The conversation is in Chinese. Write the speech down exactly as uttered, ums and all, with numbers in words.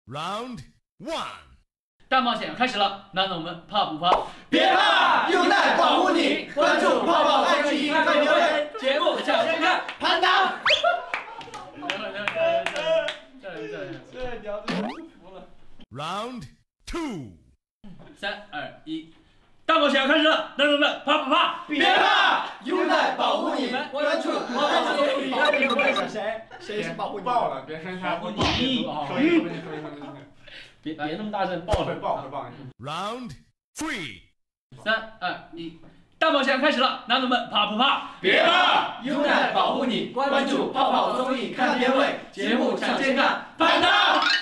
Round one， 大冒险开始了，那我们怕不怕？ 别怕，优奈保护你。关注泡泡爱奇艺看留言，节目抢先看，盘打。 等会等会等会再来再来， 这聊的舒服了。 Round two， 三二一，大冒险开始了，那我们怕不怕？ 别怕，优奈保护你。关注泡泡爱奇艺看留言。谁？谁是保护你？ 爆了，别声开， 保护你。 说一说一说一说一说。 别别那么大声，爆会了！ 爆会爆。 Round three， 三二一，大冒险开始了，男同们怕不怕？ 别怕，优奈保护你。关注泡泡综艺看片尾，节目抢先看，盘打。